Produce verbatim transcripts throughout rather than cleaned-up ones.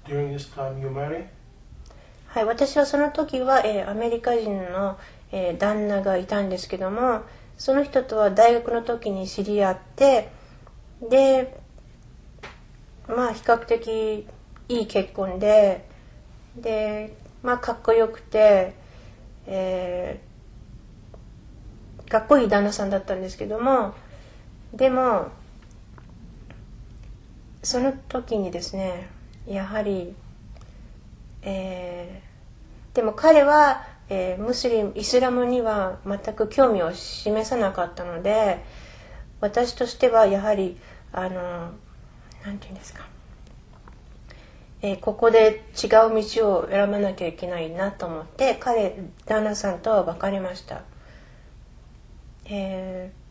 during this time you marry? はい、私はその時は、えー、アメリカ人の、えー、旦那がいたんですけども、その人とは大学の時に知り合って、で、まあ比較的いい結婚で、で、まあかっこよくて、えー、かっこいい旦那さんだったんですけども、でもその時にですね、やはり、えー、でも彼は、えー、ムスリムイスラムには全く興味を示さなかったので、私としてはやはりあのなんていうんですか、えー、ここで違う道を選ばなきゃいけないなと思って、彼旦那さんと別れました。えー、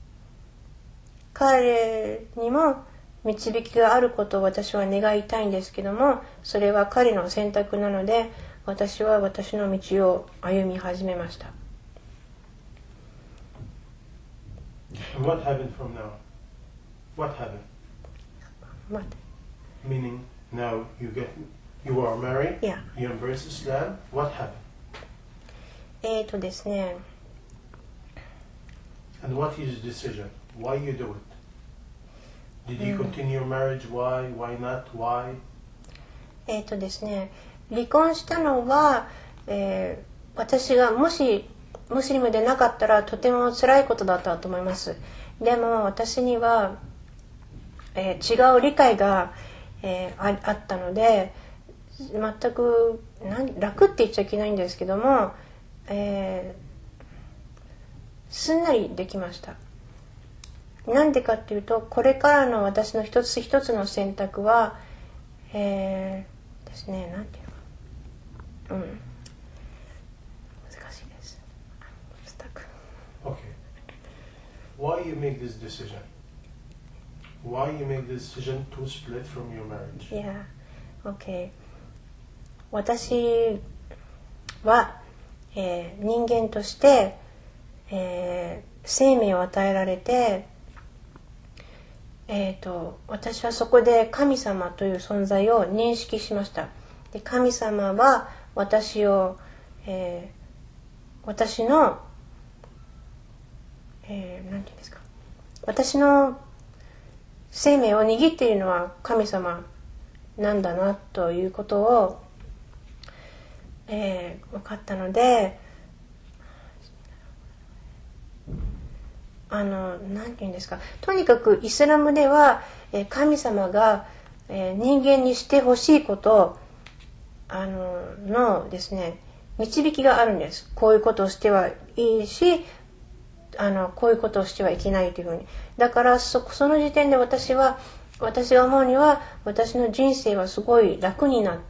彼にも導きがあることを私は願いたいんですけども、それは彼の選択なので、私は私の道を歩み始めました。 And what happened from now? What happened? What? Meaning now you get you are married, Yeah. you embrace Islam. What happened? えーとですね。 And what is the decision? Why you do it? Did you continue your marriage? Why? Why not? Why? えーとですね。離婚したのは、えー、私がもしムスリムでなかったらとても辛いことだったと思います。でも私には、えー、違う理解が、えー、あ, あったので、全くなん楽って言っちゃいけないんですけども、えー、すんなりできました。なんでかっていうと、これからの私の一つ一つの選択は、えー、ですね、なんていうの、うん、難しいです。 Okay. Why you make this decision? Why you make the decision to split from your marriage? Yeah. Okay. 私は、えー、人間として、えー、生命を与えられて、えーと、私はそこで神様という存在を認識しました。で、神様は私を、えー、私の、えー、なんていうんですか、私の生命を握っているのは神様なんだなということを、えー、分かったので、あのなんていうんですか、とにかくイスラムでは、えー、神様が、えー、人間にしてほしいことあののですね、導きがあるんです。こういうことをしてはいいし、あのこういうことをしてはいけないというふうに。だからそその時点で私は私が思うには、私の人生はすごい楽になって、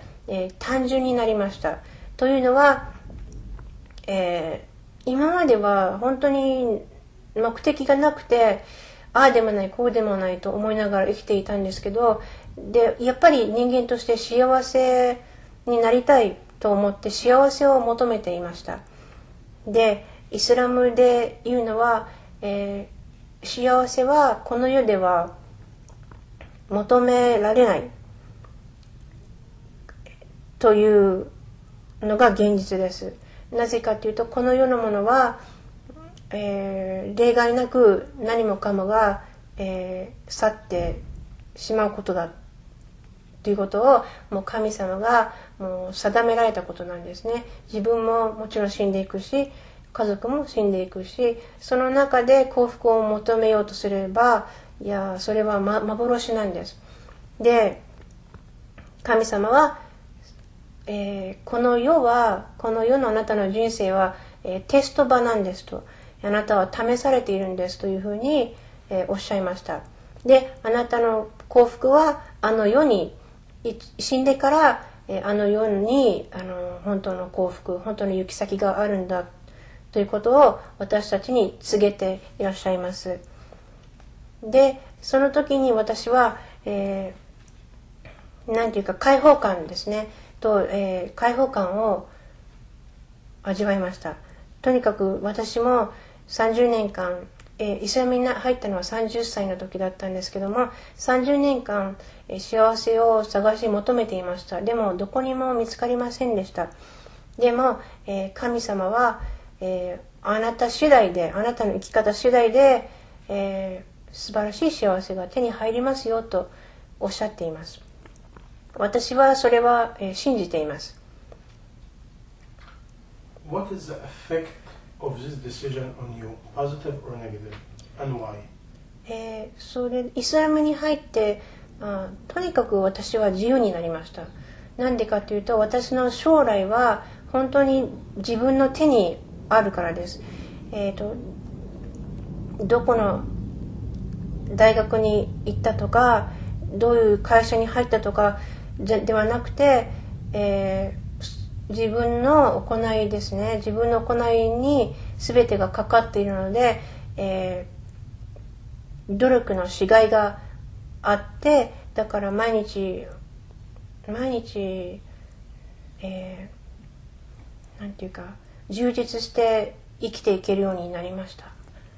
えー、単純になりました。というのは、えー、今までは本当に目的がなくて、ああでもないこうでもないと思いながら生きていたんですけど、でやっぱり人間として幸せになりたいと思って幸せを求めていました。でイスラムで言うのは、えー、幸せはこの世では求められないというのが現実です。なぜかというと、この世のものは、えー、例外なく何もかもが、えー、去ってしまうことだということを、もう神様がもう定められたことなんですね。自分ももちろん死んでいくし、家族も死んでいくし、その中で幸福を求めようとすれば、いやそれは、ま、幻なんです。で神様は、えー、この世はこの世のあなたの人生は、えー、テスト場なんですと、あなたは試されているんですというふうに、えー、おっしゃいました。であなたの幸福はあの世に死んでから、えー、あの世にあの本当の幸福、本当の行き先があるんだということを私たちに告げていらっしゃいます。でその時に私は、えー、なんていうか解放感ですねと、えー、解放感を味わいました。とにかく私もさんじゅうねんかんえー、イスラムに入ったのはさんじゅっさいの時だったんですけども、さんじゅうねんかん、えー、幸せを探し求めていました。でもどこにも見つかりませんでした。でも、えー、神様は、えー、あなた次第で、あなたの生き方次第で、えー、素晴らしい幸せが手に入りますよとおっしゃっています。私はそれは、えー、信じています。 What is the effect of this decision on you, positive or negative, and why? えー、それイスラムに入ってあとにかく私は自由になりました。なんでかというと、私の将来は本当に自分の手にあるからです。えーと、どこの大学に行ったとか、どういう会社に入ったとかではなくて、えー自分の行いですね。自分の行いに全てがかかっているので、えー、努力のしがいがあって、だから毎日毎日、えー、なんていうか充実して生きていけるようになりました。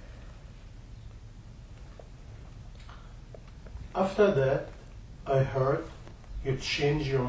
After that, I heard you change your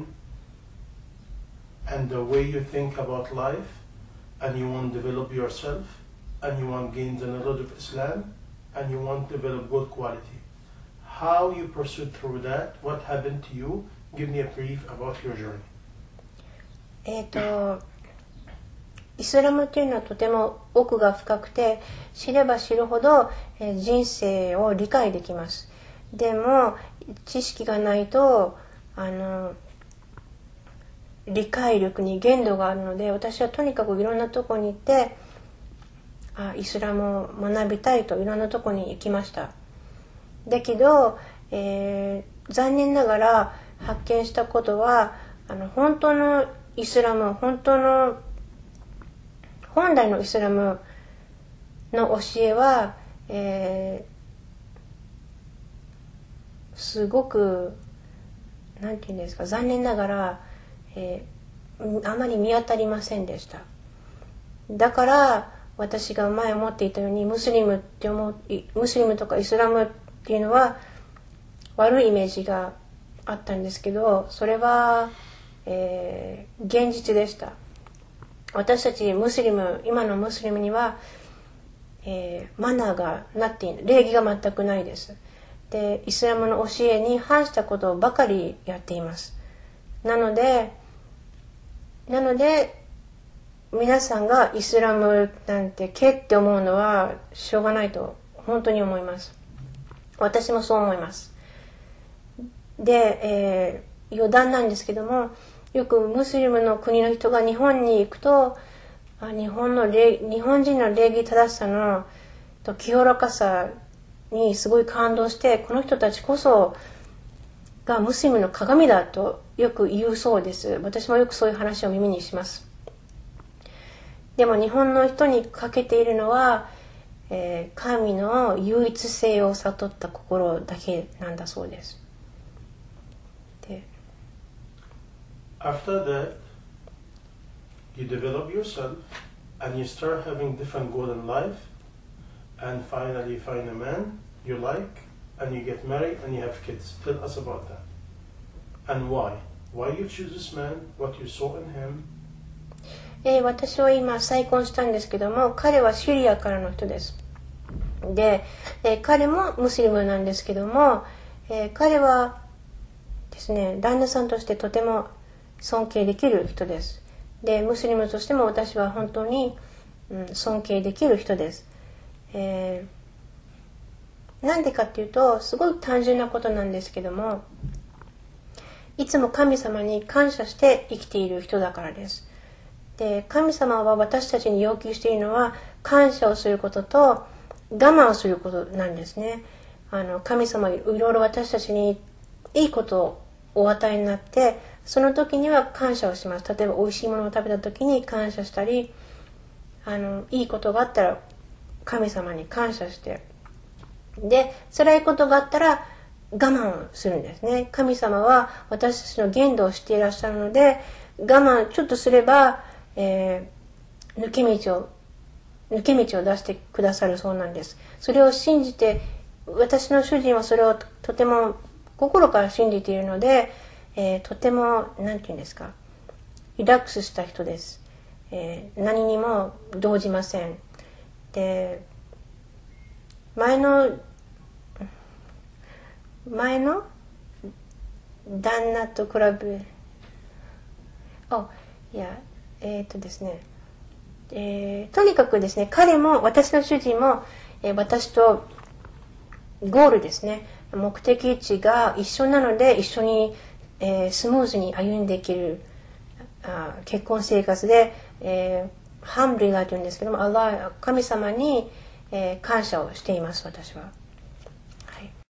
mind.And the way you think about life, and you want to develop yourself, and you want to gain the knowledge of Islam, and you want to develop good quality. How you pursued through that? What happened to you? Give me a brief about your journey. えっと、イスラムというのはとても奥が深くて、知れば知るほど、えー、人生を理解できます。でも知識がないとあの理解力に限度があるので、私はとにかくいろんなとこに行ってあイスラムを学びたいといろんなとこに行きました。だけど、えー、残念ながら発見したことは、あの本当のイスラム、本当の本来のイスラムの教えは、えー、すごくなんていうんですか、残念ながらえー、あまり見当たりませんでした。だから私が前思っていたように、ムスリムって思うムスリムとかイスラムっていうのは悪いイメージがあったんですけど、それは、えー、現実でした。私たちムスリム、今のムスリムには、えー、マナーがなっている、礼儀が全くないです。で、イスラムの教えに反したことばかりやっています。なのでなので皆さんがイスラムなんてけって思うのはしょうがないと本当に思います。私もそう思います。で、えー、余談なんですけども、よくムスリムの国の人が日本に行くと、あ日本の礼日本人の礼儀正しさのと清らかさにすごい感動して、この人たちこそがムスリムの鏡だとよく言うそうです。私もよくそういう話を耳にします。でも日本の人に欠けているのは、えー、神の唯一性を悟った心だけなんだそうです。で After that, you develop yourself and you start having different goals in life, and finally find a man you like.And you get married and you have kids. Tell us about that. And why? Why you choose this man? What you saw in him? えー、私は今再婚したんですけども、彼はシリアからの人です。で、えー、彼もムスリムなんですけども、えー、彼はですね、旦那さんとしてとても尊敬できる人です。で、ムスリムとしても私は本当に、うん、尊敬できる人です。えーなんでかっていうと、すごい単純なことなんですけども、いつも神様に感謝して生きている人だからです。で、神様は私たちに要求しているのは、感謝をすることと我慢をすることなんですね。あの神様いろいろ私たちにいいことをお与えになって、その時には感謝をします。例えば美味しいものを食べた時に感謝したり、あのいいことがあったら神様に感謝して、で辛いことがあったら我慢をするんですね。神様は私たちの限度を知っていらっしゃるので、我慢ちょっとすれば、えー、抜け道を抜け道を出してくださるそうなんです。それを信じて、私の主人はそれを と, とても心から信じているので、えー、とてもなんていうんですか、リラックスした人です。えー、何にも動じません。で、前の前の旦那と比べ、あ、いや、えっとですね、えー、とにかくですね、彼も私の主人も、えー、私とゴールですね、目的地が一緒なので、一緒に、えー、スムーズに歩んでいけるあ結婚生活で、えー、ハンブリーがというんですけども、アラー、神様に、えー、感謝をしています、私は。